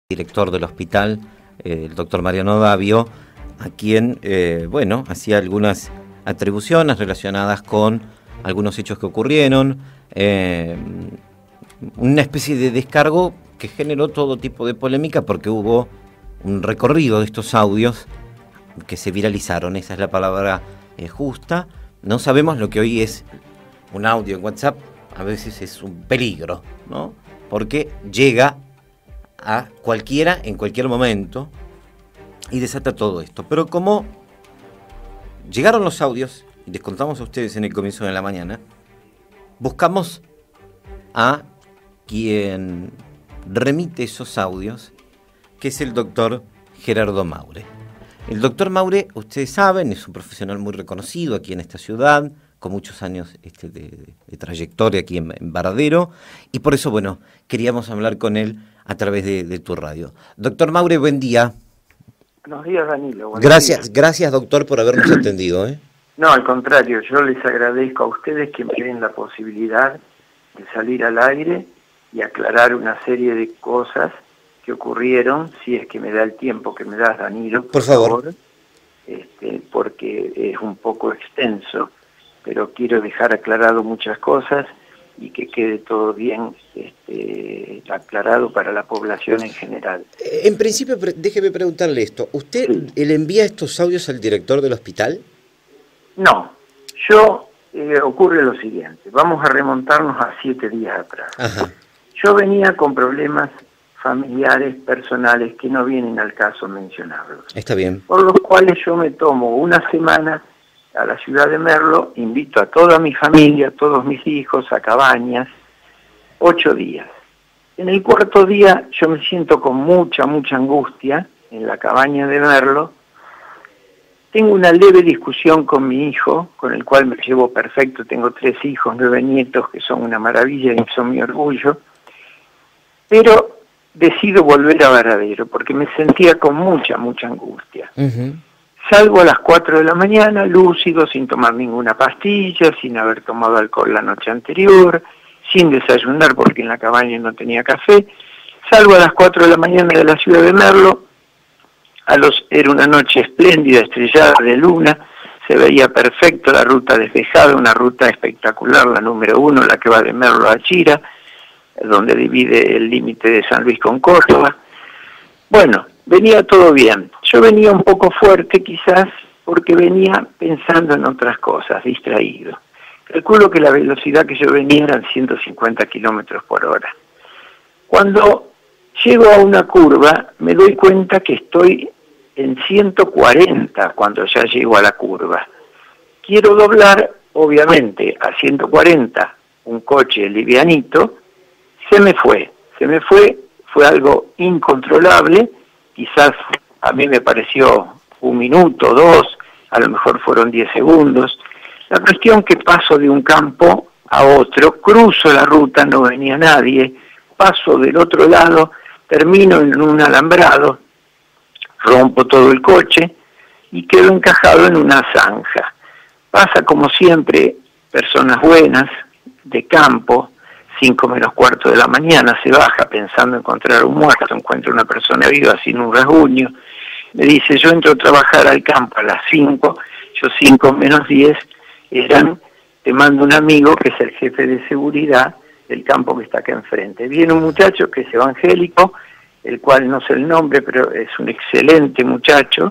director del hospital, el doctor Mariano Davio, a quien, hacía algunas atribuciones relacionadas con algunos hechos que ocurrieron, una especie de descargo que generó todo tipo de polémica porque hubo un recorrido de estos audios que se viralizaron, esa es la palabra justa. No sabemos lo que hoy es un audio en WhatsApp, a veces es un peligro, ¿no? Porque llega a cualquiera en cualquier momento y desata todo esto. Pero como llegaron los audios, y les contamos a ustedes en el comienzo de la mañana, buscamos a quien remite esos audios, que es el doctor Gerardo Maure. El doctor Maure, ustedes saben, es un profesional muy reconocido aquí en esta ciudad, con muchos años de trayectoria aquí en Varadero, y por eso, queríamos hablar con él a través de tu radio. Doctor Maure, buen día. Buenos días, Danilo. Gracias, doctor, por habernos atendido. No, al contrario, yo les agradezco a ustedes que me den la posibilidad de salir al aire y aclarar una serie de cosas que ocurrieron, si es que me da el tiempo que me das, Danilo. Por favor. Porque es un poco extenso, pero quiero dejar aclarado muchas cosas y que quede todo bien aclarado para la población en general. En principio, déjeme preguntarle esto. ¿Usted le envía estos audios al director del hospital? No. Ocurre lo siguiente. Vamos a remontarnos a 7 días atrás. Ajá. Yo venía con problemas familiares, personales, que no vienen al caso mencionarlos. Está bien. Por los cuales yo me tomo una semana a la ciudad de Merlo, invito a toda mi familia, a todos mis hijos, a Cabañas, 8 días. En el 4.º día yo me siento con mucha angustia en la cabaña de Merlo. Tengo una leve discusión con mi hijo, con el cual me llevo perfecto. Tengo 3 hijos, 9 nietos, que son una maravilla y son mi orgullo. Pero decido volver a Varadero porque me sentía con mucha angustia. Uh-huh. Salgo a las 4 de la mañana, lúcido, sin tomar ninguna pastilla, sin haber tomado alcohol la noche anterior, sin desayunar porque en la cabaña no tenía café. Salgo a las 4 de la mañana de la ciudad de Merlo. Era una noche espléndida, estrellada de luna, se veía perfecto, la ruta despejada, una ruta espectacular, la número 1, la que va de Merlo a Chira, donde divide el límite de San Luis con Córdoba. Venía todo bien. Yo venía un poco fuerte quizás porque venía pensando en otras cosas, distraído. Calculo que la velocidad que yo venía eran 150 kilómetros por hora. Cuando llego a una curva me doy cuenta que estoy en 140 cuando ya llego a la curva. Quiero doblar, obviamente, a 140 un coche livianito. Se me fue, fue algo incontrolable, quizás a mí me pareció 1 minuto, 2, a lo mejor fueron 10 segundos. La cuestión que paso de un campo a otro, cruzo la ruta, no venía nadie, paso del otro lado, termino en un alambrado, rompo todo el coche y quedo encajado en una zanja. Pasa como siempre, personas buenas, de campo, 5 menos cuarto de la mañana, se baja pensando encontrar un muerto, encuentra una persona viva sin un rasguño, me dice, yo entro a trabajar al campo a las 5, yo 5 menos 10, te mando un amigo que es el jefe de seguridad del campo que está acá enfrente. Viene un muchacho que es evangélico, el cual no sé el nombre, pero es un excelente muchacho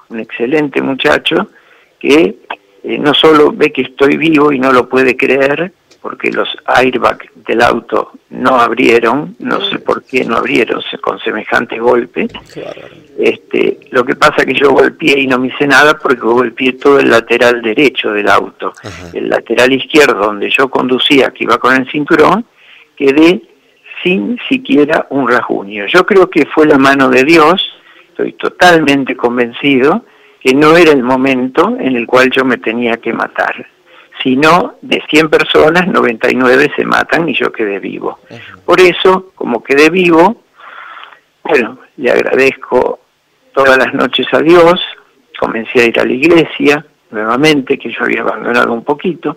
que no solo ve que estoy vivo y no lo puede creer, porque los airbags del auto no abrieron, no sé por qué no abrieron con semejante golpe. Lo que pasa es que yo golpeé y no me hice nada porque golpeé todo el lateral derecho del auto. Ajá. El lateral izquierdo, donde yo conducía, que iba con el cinturón, quedé sin siquiera un rasguño. Yo creo que fue la mano de Dios, estoy totalmente convencido que no era el momento en el cual yo me tenía que matar. Sino de 100 personas, 99 se matan y yo quedé vivo. Por eso, como quedé vivo, le agradezco todas las noches a Dios, comencé a ir a la iglesia, nuevamente, que yo había abandonado un poquito.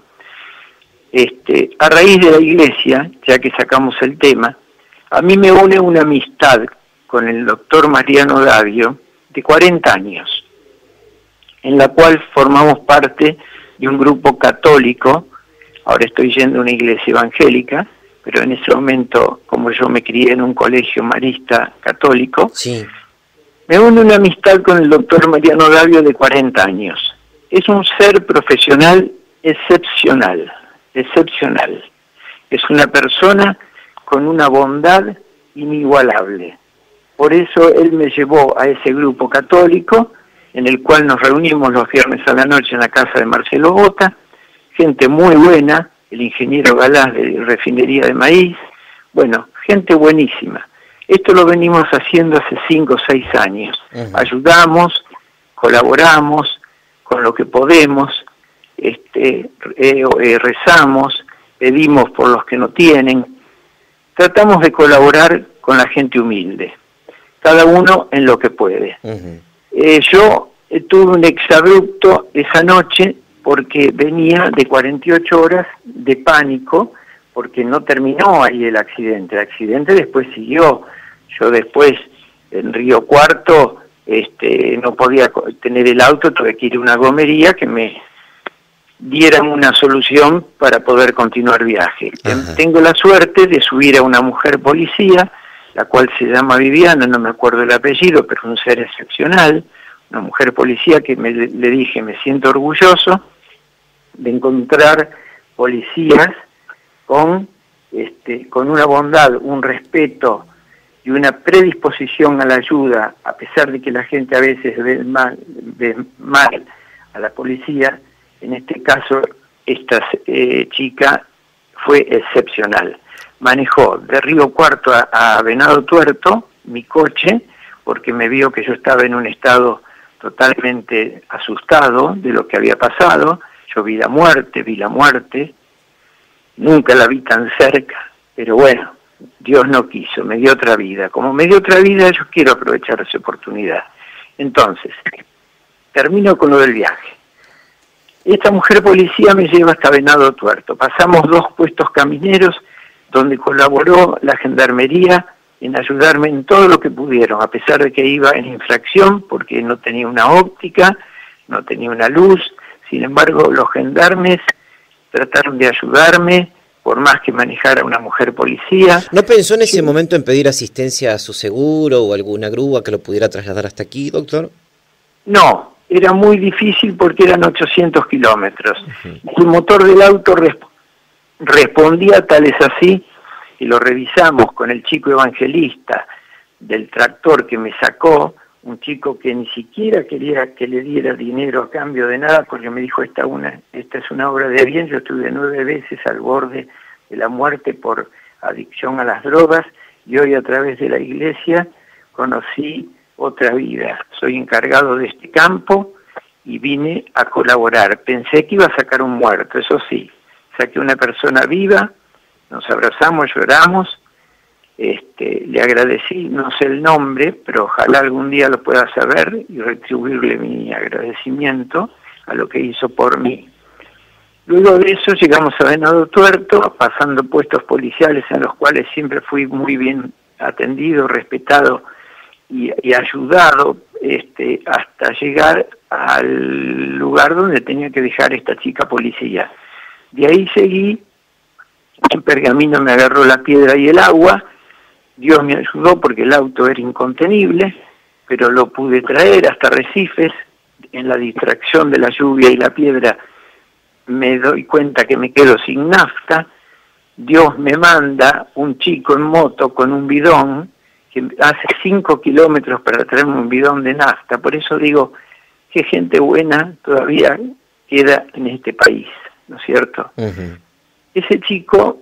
A raíz de la iglesia, ya que sacamos el tema, a mí me une una amistad con el doctor Mariano Davio, de 40 años, en la cual formamos parte de un grupo católico. Ahora estoy yendo a una iglesia evangélica, pero en ese momento, como yo me crié en un colegio marista católico, Sí. me une una amistad con el doctor Mariano Davio de 40 años. Es un ser profesional excepcional, excepcional. Es una persona con una bondad inigualable. Por eso él me llevó a ese grupo católico, en el cual nos reunimos los viernes a la noche en la casa de Marcelo Bota, gente muy buena, el ingeniero Galás de Refinería de Maíz, bueno, gente buenísima. Esto lo venimos haciendo hace 5 o 6 años. Ayudamos, colaboramos con lo que podemos, rezamos, pedimos por los que no tienen, tratamos de colaborar con la gente humilde, cada uno en lo que puede. Yo tuve un exabrupto esa noche porque venía de 48 horas de pánico, porque no terminó ahí el accidente después siguió. Yo después, en Río Cuarto, no podía tener el auto, tuve que ir a una gomería que me dieran una solución para poder continuar viaje. Tengo la suerte de subir a una mujer policía, la cual se llama Viviana, no me acuerdo el apellido, pero un ser excepcional, una mujer policía que le dije, me siento orgulloso de encontrar policías con una bondad, un respeto y una predisposición a la ayuda, a pesar de que la gente a veces ve mal a la policía. En este caso, esta chica fue excepcional. Manejó de Río Cuarto a Venado Tuerto mi coche, porque me vio que yo estaba en un estado totalmente asustado de lo que había pasado. Yo vi la muerte, nunca la vi tan cerca, pero bueno, Dios no quiso, me dio otra vida. Como me dio otra vida, yo quiero aprovechar esa oportunidad. Entonces, termino con lo del viaje. Esta mujer policía me lleva hasta Venado Tuerto. Pasamos 2 puestos camineros donde colaboró la gendarmería en ayudarme en todo lo que pudieron, a pesar de que iba en infracción porque no tenía una óptica, no tenía una luz. Sin embargo, los gendarmes trataron de ayudarme, por más que manejara una mujer policía. ¿No pensó en ese momento en pedir asistencia a su seguro o alguna grúa que lo pudiera trasladar hasta aquí, doctor? No, era muy difícil porque eran 800 kilómetros. El motor del auto respondía tal es así, y lo revisamos con el chico evangelista del tractor que me sacó, un chico que ni siquiera quería que le diera dinero a cambio de nada, porque me dijo, esta es una obra de bien. Yo estuve 9 veces al borde de la muerte por adicción a las drogas, y hoy a través de la iglesia conocí otra vida. Soy encargado de este campo y vine a colaborar. Pensé que iba a sacar un muerto, eso sí, saqué una persona viva, nos abrazamos, lloramos. Le agradecí, no sé el nombre, pero ojalá algún día lo pueda saber y retribuirle mi agradecimiento a lo que hizo por mí. Luego de eso llegamos a Venado Tuerto, pasando puestos policiales en los cuales siempre fui muy bien atendido, respetado y ayudado, hasta llegar al lugar donde tenía que dejar esta chica policía. De ahí seguí, en Pergamino me agarró la piedra y el agua. Dios me ayudó porque el auto era incontenible, pero lo pude traer hasta Recifes. En la distracción de la lluvia y la piedra me doy cuenta que me quedo sin nafta. Dios me manda un chico en moto con un bidón que hace 5 kilómetros para traerme un bidón de nafta. Por eso digo, qué gente buena todavía queda en este país, ¿no es cierto? Ese chico,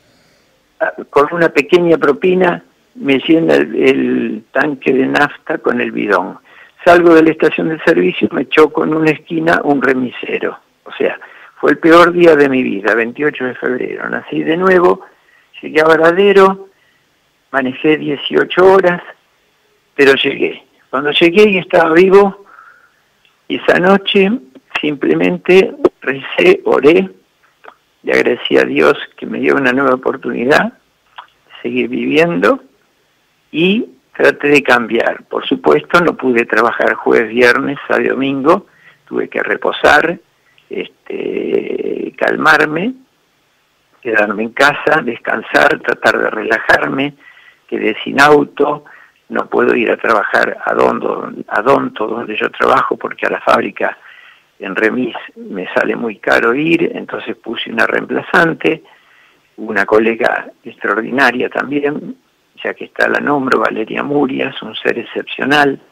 con una pequeña propina, me llena el tanque de nafta con el bidón. Salgo de la estación de servicio, me choco en una esquina un remisero. O sea, fue el peor día de mi vida, 28 de febrero. Nací de nuevo, llegué a Varadero, manejé 18 horas, pero llegué. Cuando llegué y estaba vivo, esa noche simplemente recé, oré, le agradecí a Dios que me dio una nueva oportunidad, seguir viviendo, y traté de cambiar. Por supuesto, no pude trabajar jueves, viernes, sábado y domingo, tuve que reposar, calmarme, quedarme en casa, descansar, tratar de relajarme, quedé sin auto, no puedo ir a trabajar a Donto, donde yo trabajo, porque a la fábrica en Remis me sale muy caro ir, entonces puse una reemplazante, una colega extraordinaria también, ya que está la nombro, Valeria Murias, un ser excepcional.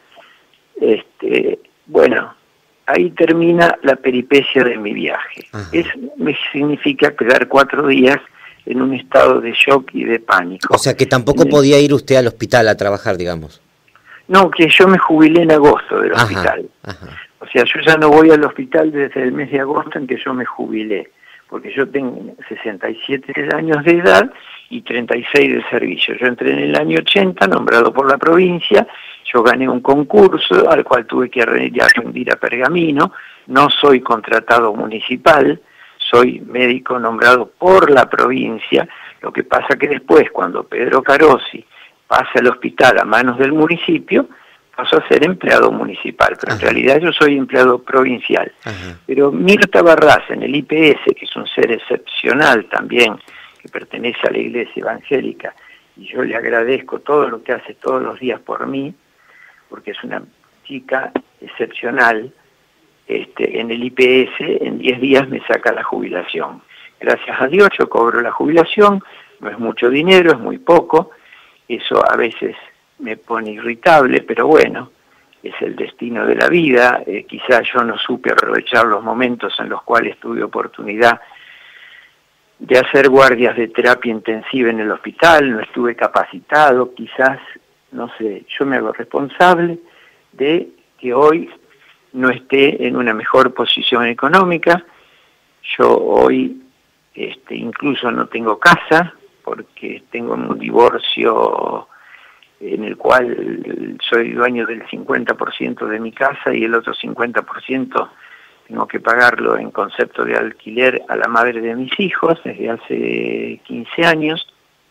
Bueno, ahí termina la peripecia de mi viaje. Me significa quedar 4 días en un estado de shock y de pánico. O sea que tampoco podía ir usted al hospital a trabajar, digamos. No, que yo me jubilé en agosto del hospital. O sea, yo ya no voy al hospital desde el mes de agosto en que yo me jubilé, porque yo tengo 67 años de edad y 36 de servicio. Yo entré en el año 80, nombrado por la provincia, yo gané un concurso al cual tuve que rendir a Pergamino, no soy contratado municipal, soy médico nombrado por la provincia, lo que pasa que después, cuando Pedro Carosi pasa al hospital a manos del municipio, paso a ser empleado municipal, pero en realidad yo soy empleado provincial. Pero Mirta Barraza, en el IPS, que es un ser excepcional también, que pertenece a la Iglesia Evangélica, y yo le agradezco todo lo que hace todos los días por mí, porque es una chica excepcional, en el IPS en 10 días me saca la jubilación. Gracias a Dios yo cobro la jubilación, no es mucho dinero, es muy poco, eso a veces me pone irritable, pero bueno, es el destino de la vida. Quizás yo no supe aprovechar los momentos en los cuales tuve oportunidad de hacer guardias de terapia intensiva en el hospital, no estuve capacitado, quizás, no sé, yo me hago responsable de que hoy no esté en una mejor posición económica. Yo hoy incluso no tengo casa, porque tengo un divorcio en el cual soy dueño del 50% de mi casa y el otro 50% tengo que pagarlo en concepto de alquiler a la madre de mis hijos desde hace 15 años.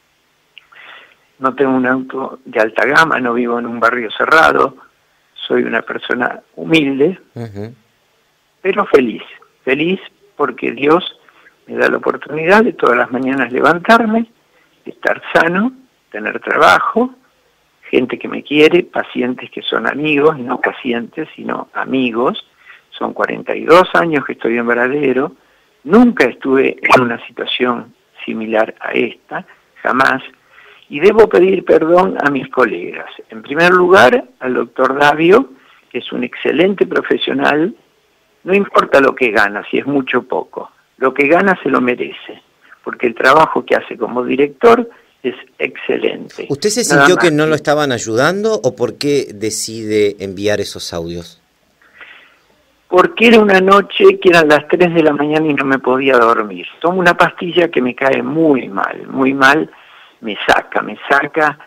No tengo un auto de alta gama, no vivo en un barrio cerrado, soy una persona humilde, pero feliz porque Dios me da la oportunidad de todas las mañanas levantarme, de estar sano, tener trabajo, gente que me quiere, pacientes que son amigos, no pacientes, sino amigos. Son 42 años que estoy en Varadero, nunca estuve en una situación similar a esta, jamás, y debo pedir perdón a mis colegas. En primer lugar, al doctor Davio, que es un excelente profesional, no importa lo que gana, si es mucho o poco, lo que gana se lo merece, porque el trabajo que hace como director es excelente. ¿Usted se sintió que no lo estaban ayudando o por qué decide enviar esos audios? Porque era una noche que eran las 3 de la mañana y no me podía dormir. Tomo una pastilla que me cae muy mal, me saca,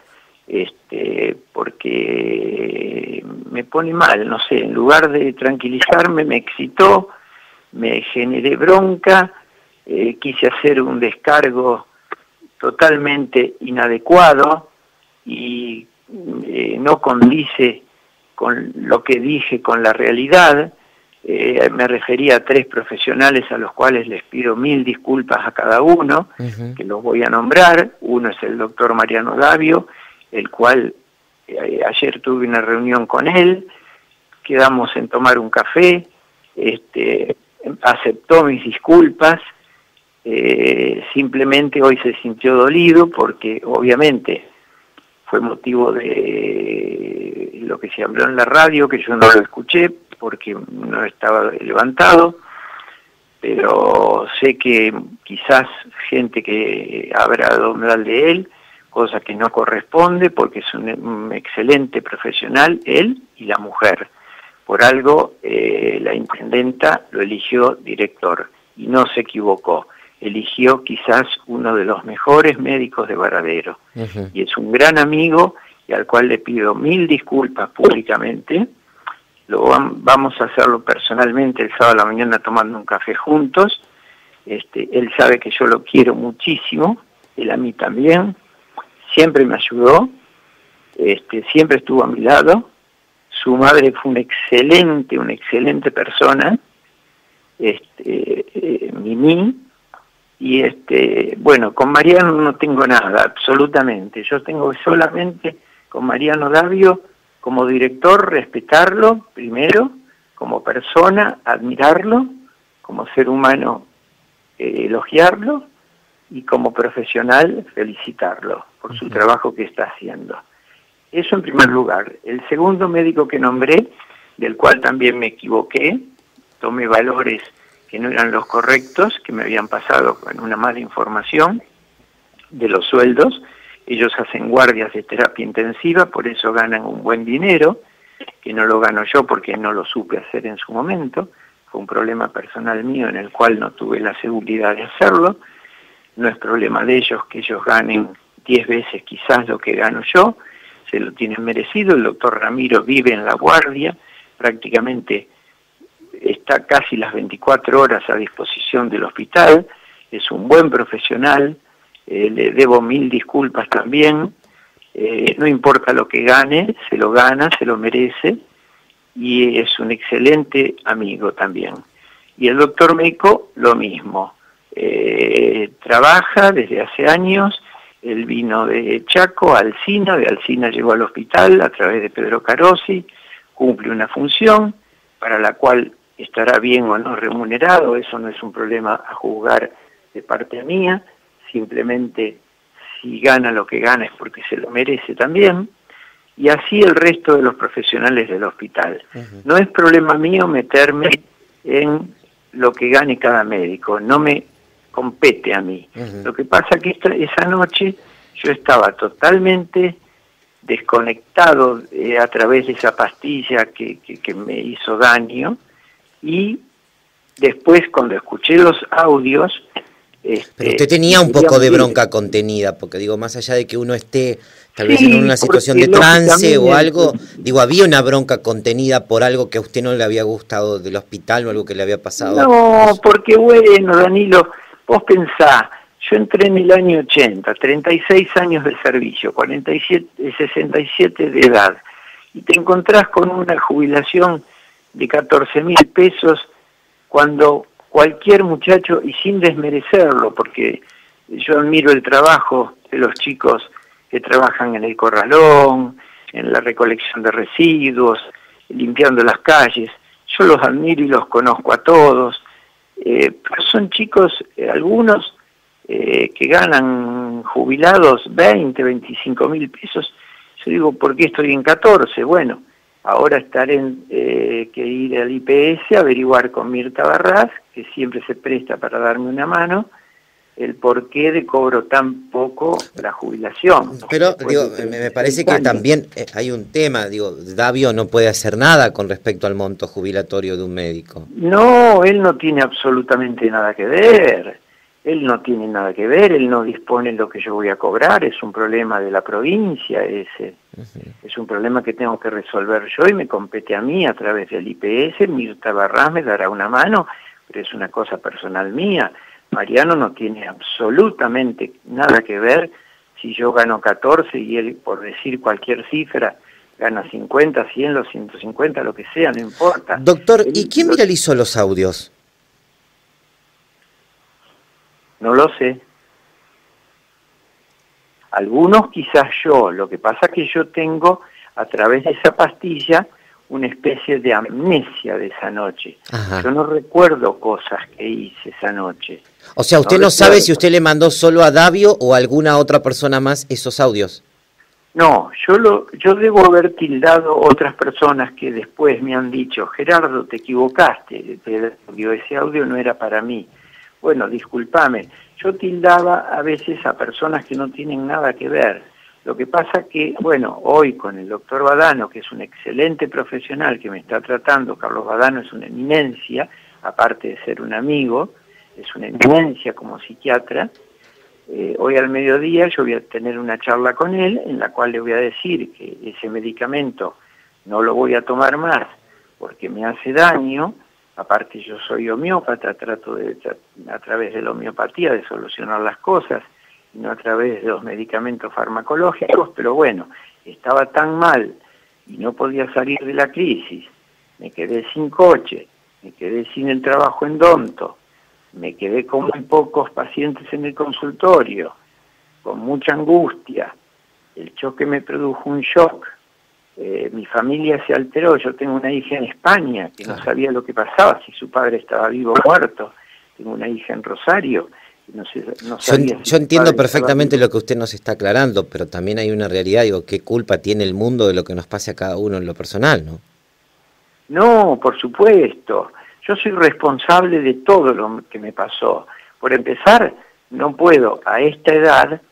porque me pone mal, no sé, en lugar de tranquilizarme me excitó, me generé bronca, quise hacer un descargo totalmente inadecuado y no condice con lo que dije con la realidad. Me refería a 3 profesionales a los cuales les pido 1000 disculpas a cada uno, que los voy a nombrar. Uno es el doctor Mariano Davio, el cual ayer tuve una reunión con él, quedamos en tomar un café, aceptó mis disculpas, simplemente hoy se sintió dolido porque obviamente fue motivo de lo que se habló en la radio, que yo no lo escuché porque no estaba levantado, pero sé que quizás gente que habrá hablado mal de él, cosa que no corresponde porque es un excelente profesional, él y la mujer. Por algo la intendenta lo eligió director y no se equivocó. Eligió quizás uno de los mejores médicos de Varadero. Y es un gran amigo y al cual le pido 1000 disculpas públicamente. Vamos a hacerlo personalmente el sábado a la mañana tomando un café juntos. Él sabe que yo lo quiero muchísimo, él a mí también, siempre me ayudó. siempre estuvo a mi lado. Su madre fue una excelente persona, Mimi, y bueno, con Mariano no tengo nada, absolutamente. Yo tengo solamente con Mariano Davio como director, respetarlo primero, como persona, admirarlo, como ser humano, elogiarlo, y como profesional, felicitarlo por su trabajo que está haciendo. Eso en primer lugar. El segundo médico que nombré, del cual también me equivoqué, tomé valores que no eran los correctos, que me habían pasado con una mala información de los sueldos. Ellos hacen guardias de terapia intensiva, por eso ganan un buen dinero, que no lo gano yo porque no lo supe hacer en su momento. Fue un problema personal mío en el cual no tuve la seguridad de hacerlo. No es problema de ellos que ellos ganen 10 veces quizás lo que gano yo, se lo tienen merecido. El doctor Ramiro vive en la guardia, prácticamente está casi las 24 horas a disposición del hospital, es un buen profesional, le debo 1000 disculpas también, no importa lo que gane, se lo gana, se lo merece, y es un excelente amigo también. Y el doctor Meco, lo mismo, trabaja desde hace años. Él vino de Chaco a Alsina, de Alsina llegó al hospital a través de Pedro Carosi, cumple una función para la cual estará bien o no remunerado, eso no es un problema a juzgar de parte mía, simplemente si gana lo que gana es porque se lo merece también, y así el resto de los profesionales del hospital. No es problema mío meterme en lo que gane cada médico, no me compete a mí. Lo que pasa que esa noche yo estaba totalmente desconectado a través de esa pastilla que me hizo daño, y después cuando escuché los audios... Pero usted tenía un poco de bronca contenida, porque digo, más allá de que uno esté tal vez en una situación de trance o algo, digo, había una bronca contenida por algo que a usted no le había gustado del hospital o algo que le había pasado. No, porque bueno, Danilo, vos pensá, yo entré en el año 80, 36 años de servicio, 67 de edad, y te encontrás con una jubilación de 14.000 pesos cuando cualquier muchacho, y sin desmerecerlo, porque yo admiro el trabajo de los chicos que trabajan en el corralón, en la recolección de residuos, limpiando las calles, yo los admiro y los conozco a todos, pero son chicos, algunos que ganan jubilados 20, 25.000 pesos. Yo digo, ¿por qué estoy en 14? Bueno, ahora estaré que ir al IPS a averiguar con Mirta Barras, que siempre se presta para darme una mano, el porqué de cobro tan poco la jubilación. Pero digo, me parece que también hay un tema, digo, Davio no puede hacer nada con respecto al monto jubilatorio de un médico. No, él no tiene absolutamente nada que ver. Él no tiene nada que ver, él no dispone lo que yo voy a cobrar, es un problema de la provincia ese. Es un problema que tengo que resolver yo y me compete a mí a través del IPS. Mirta Barras me dará una mano, pero es una cosa personal mía. Mariano no tiene absolutamente nada que ver si yo gano 14 y él, por decir cualquier cifra, gana 50, 100, los 150, lo que sea, no importa. Doctor, ¿y quién viralizó los audios? No lo sé. Algunos quizás yo, lo que pasa es que yo tengo a través de esa pastilla una especie de amnesia de esa noche. Ajá. Yo no recuerdo cosas que hice esa noche. O sea, usted no sabe si usted le mandó solo a Davio o a alguna otra persona más esos audios. No, yo debo haber tildado otras personas que después me han dicho, Gerardo, te equivocaste, ese audio no era para mí. Bueno, discúlpame, yo tildaba a veces a personas que no tienen nada que ver. Lo que pasa que, bueno, hoy con el doctor Badano, que es un excelente profesional que me está tratando, Carlos Badano es una eminencia, aparte de ser un amigo, es una eminencia como psiquiatra. Hoy al mediodía yo voy a tener una charla con él en la cual le voy a decir que ese medicamento no lo voy a tomar más porque me hace daño. Aparte yo soy homeópata, trato a través de la homeopatía de solucionar las cosas, y no a través de los medicamentos farmacológicos, pero bueno, estaba tan mal y no podía salir de la crisis, me quedé sin coche, me quedé sin el trabajo en Donto, me quedé con muy pocos pacientes en el consultorio, con mucha angustia, el choque me produjo un shock, mi familia se alteró, yo tengo una hija en España que no sabía lo que pasaba, si su padre estaba vivo o muerto, tengo una hija en Rosario, que no sabía Yo si entiendo perfectamente lo que usted nos está aclarando, pero también hay una realidad, digo, ¿qué culpa tiene el mundo de lo que nos pase a cada uno en lo personal, no? No, por supuesto. Yo soy responsable de todo lo que me pasó. Por empezar, no puedo a esta edad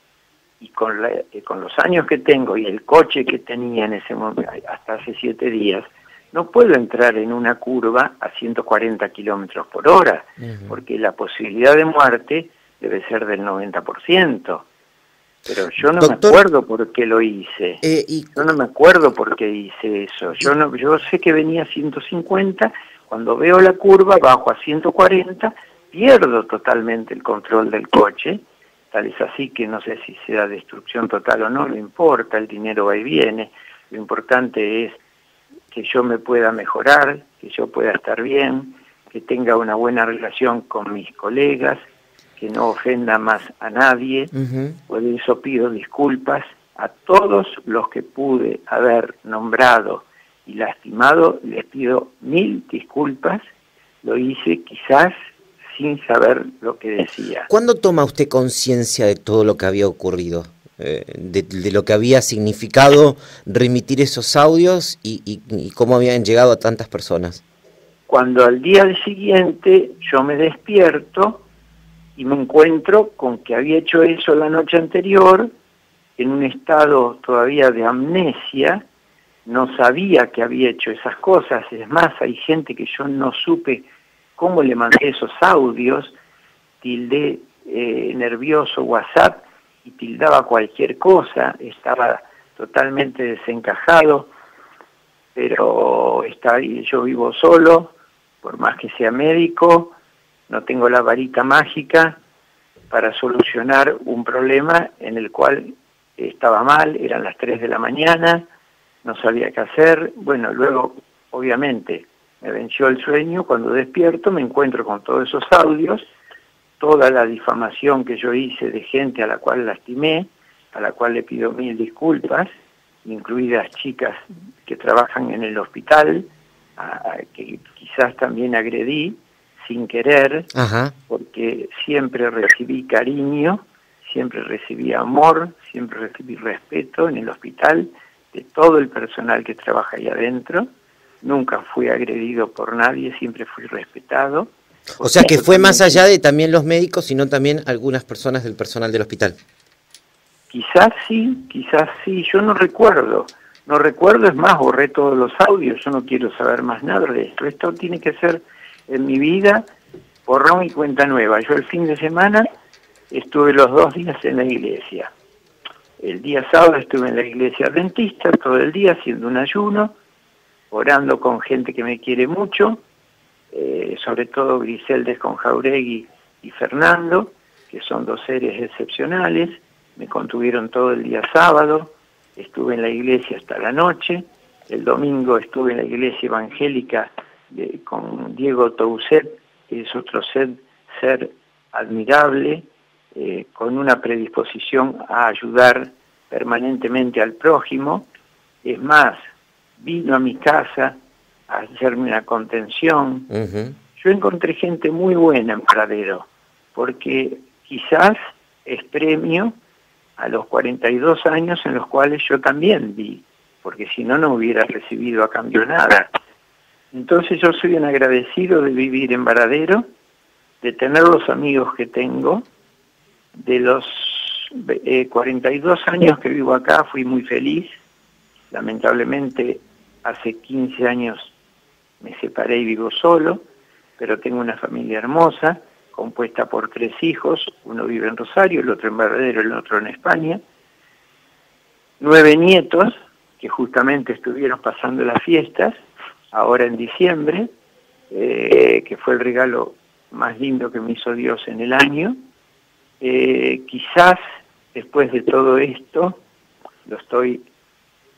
y con los años que tengo y el coche que tenía en ese momento, hasta hace 7 días, no puedo entrar en una curva a 140 kilómetros por hora, porque la posibilidad de muerte debe ser del 90%. Pero yo no me acuerdo por qué lo hice. Yo no me acuerdo por qué hice eso. Yo sé que venía a 150, cuando veo la curva bajo a 140, pierdo totalmente el control del coche. Tal es así que no sé si sea destrucción total o no, no importa, el dinero va y viene. Lo importante es que yo me pueda mejorar, que yo pueda estar bien, que tenga una buena relación con mis colegas, que no ofenda más a nadie. Por eso pido disculpas a todos los que pude haber nombrado y lastimado, les pido 1000 disculpas, lo hice quizás sin saber lo que decía. ¿Cuándo toma usted conciencia de todo lo que había ocurrido? De lo que había significado remitir esos audios y cómo habían llegado a tantas personas. Cuando al día siguiente yo me despierto y me encuentro con que había hecho eso la noche anterior, en un estado todavía de amnesia, no sabía que había hecho esas cosas. Es más, hay gente que yo no supe cómo le mandé esos audios, tildé nervioso WhatsApp y tildaba cualquier cosa, estaba totalmente desencajado, pero yo vivo solo, por más que sea médico, no tengo la varita mágica para solucionar un problema en el cual estaba mal, eran las 3 de la mañana, no sabía qué hacer. Bueno, luego, obviamente, me venció el sueño, cuando despierto me encuentro con todos esos audios, toda la difamación que yo hice de gente a la cual lastimé, a la cual le pido 1000 disculpas, incluidas chicas que trabajan en el hospital, que quizás también agredí, sin querer, porque siempre recibí cariño, siempre recibí amor, siempre recibí respeto en el hospital de todo el personal que trabaja ahí adentro. Nunca fui agredido por nadie, siempre fui respetado. O sea que fue más allá de también los médicos, sino también algunas personas del personal del hospital. Quizás sí, yo no recuerdo, es más, borré todos los audios, yo no quiero saber más nada de esto. Esto tiene que ser en mi vida borrón y cuenta nueva. Yo el fin de semana estuve los 2 días en la iglesia. El día sábado estuve en la iglesia adventista todo el día haciendo un ayuno, orando con gente que me quiere mucho, sobre todo Griseldes con Jauregui y Fernando, que son 2 seres excepcionales. Me contuvieron todo el día sábado, estuve en la iglesia hasta la noche. El domingo estuve en la iglesia evangélica con Diego Touset, que es otro ser admirable, con una predisposición a ayudar permanentemente al prójimo. Es más, vino a mi casa a hacerme una contención. Yo encontré gente muy buena en Varadero, porque quizás es premio a los 42 años en los cuales yo también vi, porque si no, no hubiera recibido a cambio nada. Entonces yo soy un agradecido de vivir en Varadero, de tener los amigos que tengo. De los 42 años que vivo acá fui muy feliz. Lamentablemente hace 15 años me separé y vivo solo, pero tengo una familia hermosa, compuesta por 3 hijos, uno vive en Rosario, el otro en Varadero, el otro en España, 9 nietos que justamente estuvieron pasando las fiestas, ahora en diciembre, que fue el regalo más lindo que me hizo Dios en el año. Quizás después de todo esto, lo estoy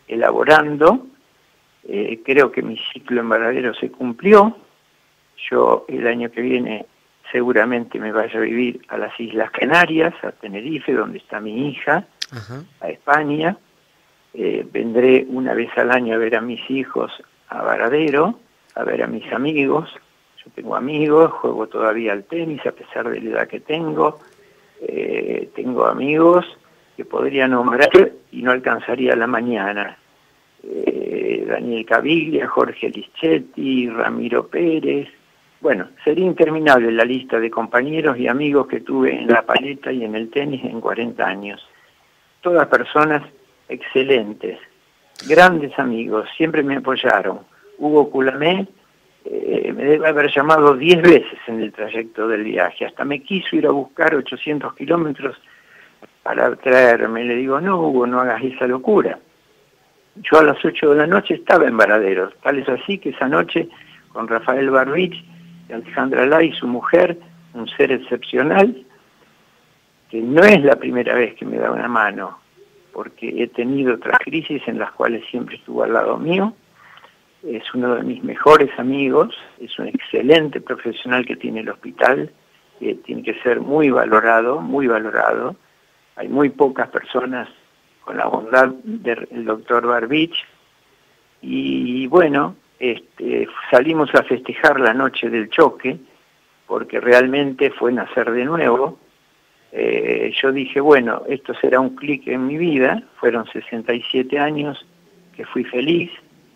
elaborando. Creo que mi ciclo en Varadero se cumplió. Yo el año que viene seguramente me vaya a vivir a las Islas Canarias, a Tenerife, donde está mi hija, a España. Vendré una vez al año a ver a mis hijos a Varadero, a ver a mis amigos. Yo tengo amigos, juego todavía al tenis a pesar de la edad que tengo. Tengo amigos que podría nombrar y no alcanzaría la mañana. Daniel Caviglia, Jorge Lischetti, Ramiro Pérez. Bueno, sería interminable la lista de compañeros y amigos que tuve en la paleta y en el tenis en 40 años. Todas personas excelentes, grandes amigos, siempre me apoyaron. Hugo Culamé me debe haber llamado 10 veces en el trayecto del viaje, hasta me quiso ir a buscar 800 kilómetros para traerme. Le digo, no, Hugo, no hagas esa locura. Yo a las 8 de la noche estaba en Varadero, tal es así que esa noche con Rafael Barbich y Alejandra Lai, su mujer, un ser excepcional, que no es la primera vez que me da una mano, porque he tenido otras crisis en las cuales siempre estuvo al lado mío. Es uno de mis mejores amigos, es un excelente profesional que tiene el hospital, que tiene que ser muy valorado, muy valorado. Hay muy pocas personas con la bondad del doctor Barbich. Y bueno, salimos a festejar la noche del choque, porque realmente fue nacer de nuevo. Yo dije, bueno, esto será un clic en mi vida. Fueron 67 años que fui feliz.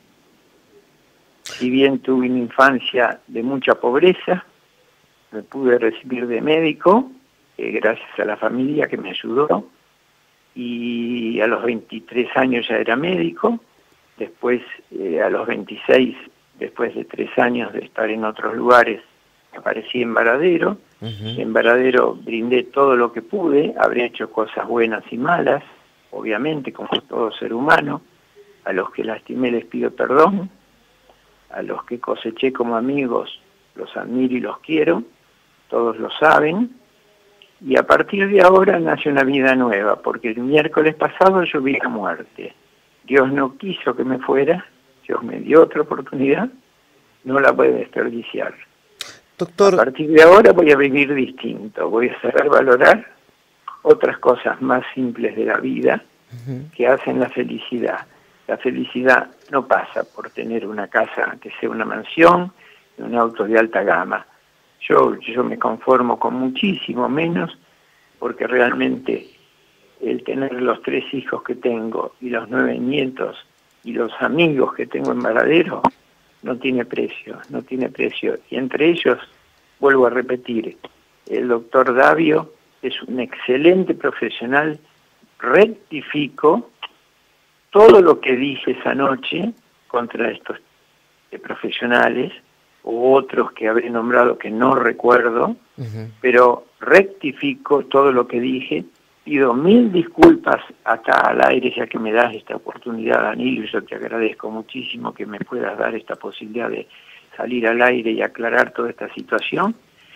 Si bien tuve una infancia de mucha pobreza, me pude recibir de médico, gracias a la familia que me ayudó, y a los 23 años ya era médico. Después, a los 26, después de 3 años de estar en otros lugares, aparecí en Varadero. En Varadero brindé todo lo que pude, habré hecho cosas buenas y malas, obviamente, como todo ser humano. A los que lastimé les pido perdón, a los que coseché como amigos los admiro y los quiero, todos lo saben. Y a partir de ahora nace una vida nueva, porque el miércoles pasado yo vi la muerte. Dios no quiso que me fuera, Dios me dio otra oportunidad, no la voy a desperdiciar. Doctor, a partir de ahora voy a vivir distinto, voy a saber valorar otras cosas más simples de la vida que hacen la felicidad. La felicidad no pasa por tener una casa que sea una mansión y un auto de alta gama. Yo me conformo con muchísimo menos, porque realmente el tener los 3 hijos que tengo y los 9 nietos y los amigos que tengo en Varadero no tiene precio, no tiene precio. Y entre ellos, vuelvo a repetir, el doctor Davio es un excelente profesional. Rectifico todo lo que dije esa noche contra estos profesionales u otros que habré nombrado que no recuerdo, pero rectifico todo lo que dije. Pido 1000 disculpas acá al aire, ya que me das esta oportunidad, Danilo, y yo te agradezco muchísimo que me puedas dar esta posibilidad de salir al aire y aclarar toda esta situación.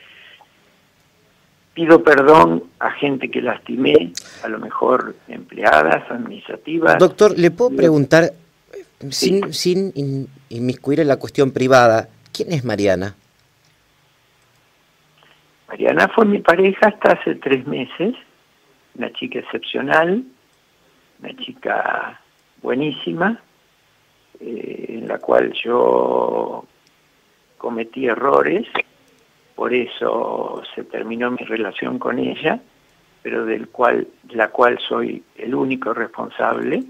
Pido perdón a gente que lastimé, a lo mejor empleadas, administrativas. Doctor, ¿le puedo preguntar, Sí. sin inmiscuir en la cuestión privada, quién es Mariana? Mariana fue mi pareja hasta hace 3 meses, una chica excepcional, una chica buenísima, en la cual yo cometí errores, por eso se terminó mi relación con ella, pero de la cual soy el único responsable.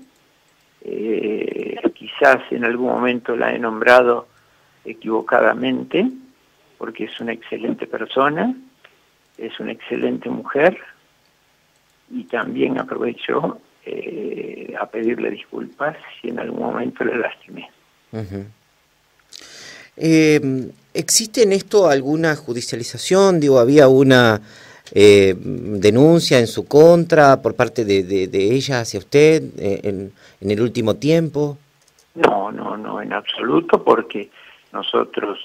Quizás en algún momento la he nombrado equivocadamente, porque es una excelente persona, es una excelente mujer, y también aprovecho a pedirle disculpas si en algún momento le lastimé. ¿Existe en esto alguna judicialización? Digo, ¿había una denuncia en su contra por parte de ella hacia usted en el último tiempo? No, en absoluto, porque nosotros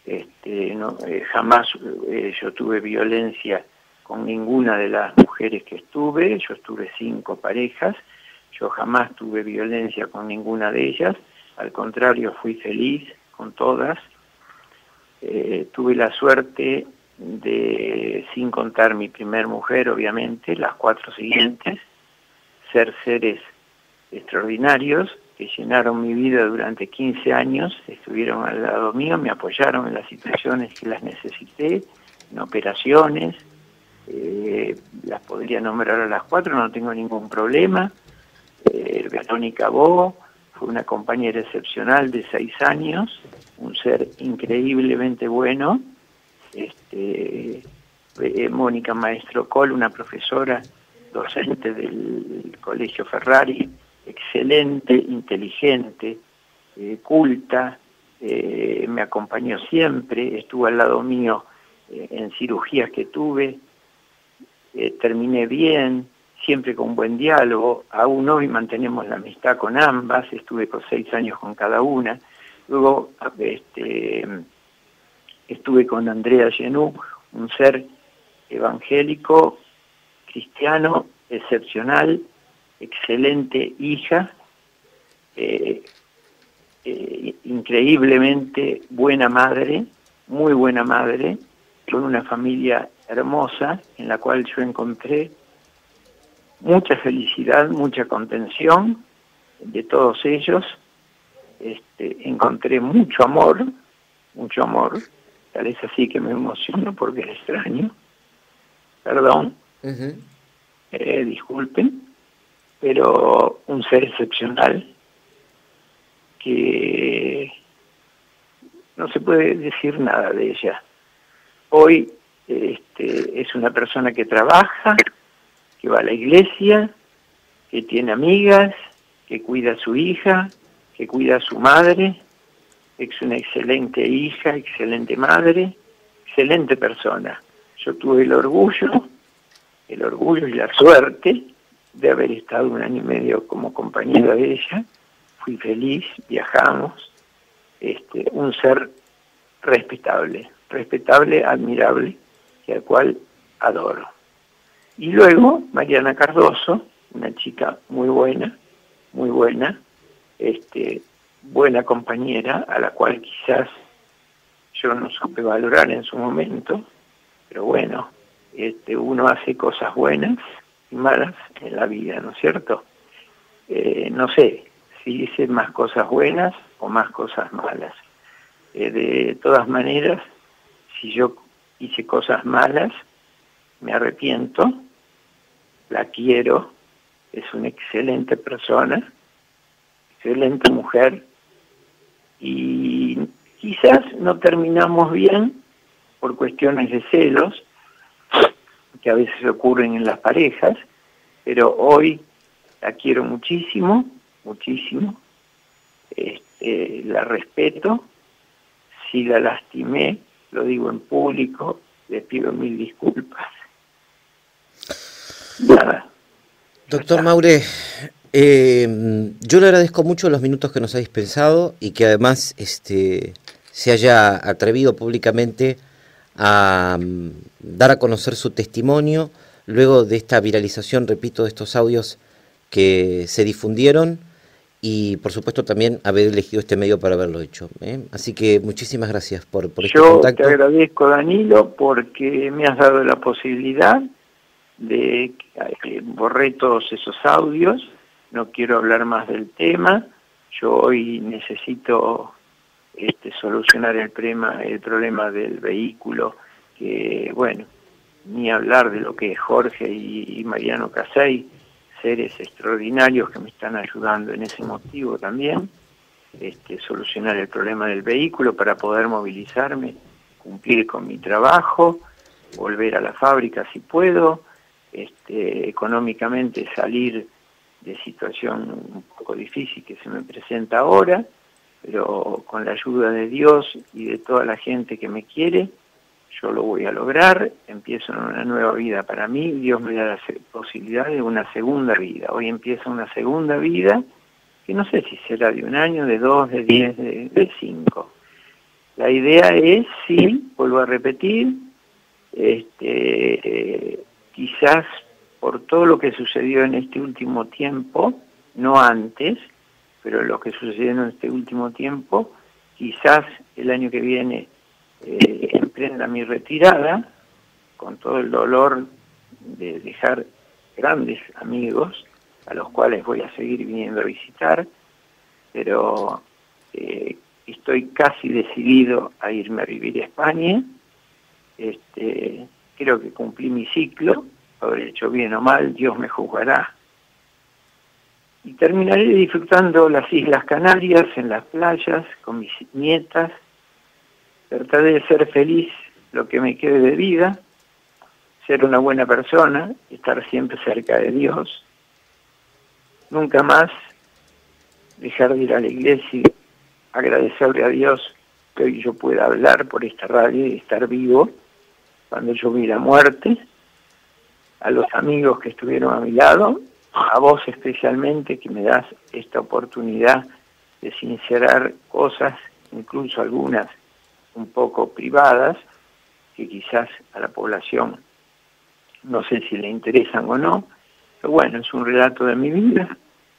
jamás yo tuve violencia con ninguna de las mujeres que estuve. Yo estuve 5 parejas. Yo jamás tuve violencia con ninguna de ellas, al contrario, fui feliz con todas. Tuve la suerte de, sin contar mi primer mujer, obviamente, las 4 siguientes, ser seres extraordinarios que llenaron mi vida durante 15 años, estuvieron al lado mío, me apoyaron en las situaciones que las necesité, en operaciones, las podría nombrar a las 4, no tengo ningún problema. Verónica Bo fue una compañera excepcional de 6 años, un ser increíblemente bueno. Mónica Maestro Col, una profesora docente del Colegio Ferrari, excelente, inteligente, culta, me acompañó siempre, estuvo al lado mío en cirugías que tuve, terminé bien, siempre con buen diálogo. Aún hoy mantenemos la amistad con ambas, estuve por 6 años con cada una. Luego estuve con Andrea Genú, un ser evangélico, cristiano, excepcional, excelente hija, increíblemente buena madre, muy buena madre, con una familia hermosa en la cual yo encontré mucha felicidad, mucha contención de todos ellos. Encontré mucho amor, tal es así que me emociono porque es extraño, perdón, disculpen, pero un ser excepcional que no se puede decir nada de ella. Hoy es una persona que trabaja, que va a la iglesia, que tiene amigas, que cuida a su hija, que cuida a su madre. Es una excelente hija, excelente madre, excelente persona. Yo tuve el orgullo y la suerte de haber estado 1 año y medio como compañera de ella. Fui feliz, viajamos, un ser respetable, admirable, y al cual adoro. Y luego Mariana Cardoso, una chica muy buena, buena compañera, a la cual quizás yo no supe valorar en su momento, pero bueno, uno hace cosas buenas y malas en la vida, ¿no es cierto? No sé si hice más cosas buenas o más cosas malas. De todas maneras, si yo hice cosas malas, me arrepiento, la quiero, es una excelente persona, excelente mujer, y quizás no terminamos bien por cuestiones de celos que a veces ocurren en las parejas, pero hoy la quiero muchísimo, la respeto. Si la lastimé, lo digo en público, le pido 1000 disculpas. Nada. Doctor Maure, yo le agradezco mucho los minutos que nos ha dispensado y que además se haya atrevido públicamente a dar a conocer su testimonio luego de esta viralización, repito, de estos audios que se difundieron, y por supuesto también haber elegido este medio para haberlo hecho. Así que muchísimas gracias por este contacto. Yo te agradezco, Danilo, porque me has dado la posibilidad de que borré todos esos audios. No quiero hablar más del tema. Yo hoy necesito solucionar el problema del vehículo, que bueno, ni hablar de lo que es Jorge y Mariano Casey, seres extraordinarios que me están ayudando en ese motivo también. Solucionar el problema del vehículo para poder movilizarme, cumplir con mi trabajo, volver a la fábrica si puedo, económicamente salir de situación un poco difícil que se me presenta ahora, pero con la ayuda de Dios y de toda la gente que me quiere, yo lo voy a lograr. Empiezo una nueva vida para mí, Dios me da la posibilidad de una segunda vida. Hoy empieza una segunda vida, que no sé si será de 1 año, de 2, de 10, de 5. La idea es, sí, vuelvo a repetir, quizás por todo lo que sucedió en este último tiempo, no antes, pero lo que sucedió en este último tiempo, quizás el año que viene emprenda mi retirada, con todo el dolor de dejar grandes amigos, a los cuales voy a seguir viniendo a visitar, pero estoy casi decidido a irme a vivir a España. Creo que cumplí mi ciclo, habré hecho bien o mal, Dios me juzgará. Y terminaré disfrutando las Islas Canarias, en las playas, con mis nietas. Trataré de ser feliz lo que me quede de vida, ser una buena persona, estar siempre cerca de Dios. Nunca más dejar de ir a la iglesia y agradecerle a Dios que hoy yo pueda hablar por esta radio y estar vivo cuando yo vi la muerte. A los amigos que estuvieron a mi lado, a vos especialmente, que me das esta oportunidad de sincerar cosas, incluso algunas un poco privadas, que quizás a la población no sé si le interesan o no, pero bueno, es un relato de mi vida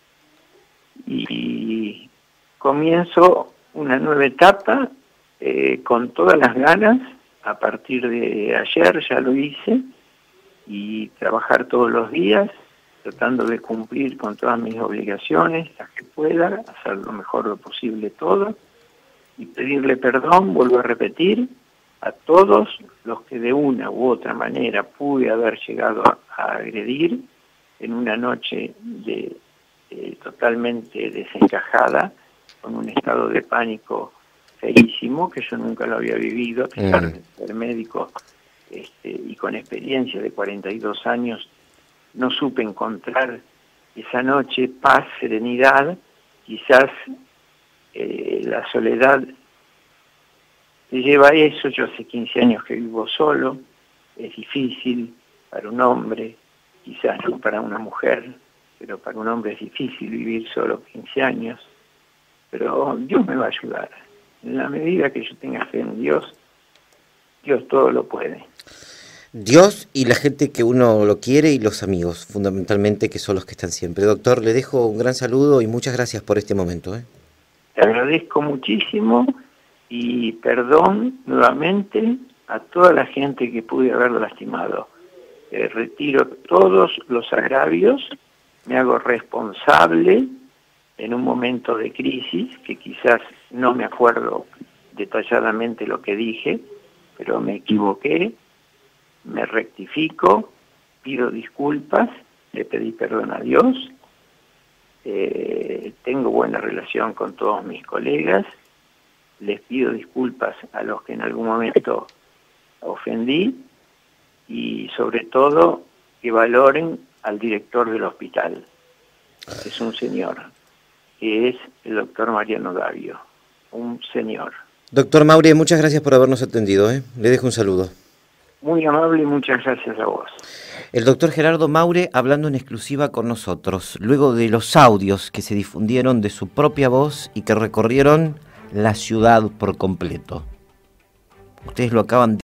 y comienzo una nueva etapa con todas las ganas. A partir de ayer ya lo hice, y trabajar todos los días tratando de cumplir con todas mis obligaciones, las que pueda, hacer lo mejor lo posible todo, y pedirle perdón, vuelvo a repetir, a todos los que de una u otra manera pude haber llegado a agredir en una noche totalmente desencajada, con un estado de pánico feísimo, que yo nunca lo había vivido, a pesar de ser médico y con experiencia de 42 años, no supe encontrar esa noche paz, serenidad. Quizás la soledad te lleva a eso. Yo hace 15 años que vivo solo, es difícil para un hombre, quizás no para una mujer, pero para un hombre es difícil vivir solo 15 años, pero Dios me va a ayudar. En la medida que yo tenga fe en Dios, Dios todo lo puede. Dios y la gente que uno lo quiere y los amigos, fundamentalmente, que son los que están siempre. Doctor, le dejo un gran saludo y muchas gracias por este momento. Te agradezco muchísimo y perdón nuevamente a toda la gente que pude haber lastimado. Retiro todos los agravios, me hago responsable en un momento de crisis, que quizás no me acuerdo detalladamente lo que dije, pero me equivoqué, me rectifico, pido disculpas, le pedí perdón a Dios, tengo buena relación con todos mis colegas, les pido disculpas a los que en algún momento ofendí, y sobre todo que valoren al director del hospital. Es un señor, que es el doctor Mariano Davio, un señor. Doctor Maure, muchas gracias por habernos atendido. Le dejo un saludo. Muy amable y muchas gracias a vos. El doctor Gerardo Maure hablando en exclusiva con nosotros, luego de los audios que se difundieron de su propia voz y que recorrieron la ciudad por completo. Ustedes lo acaban de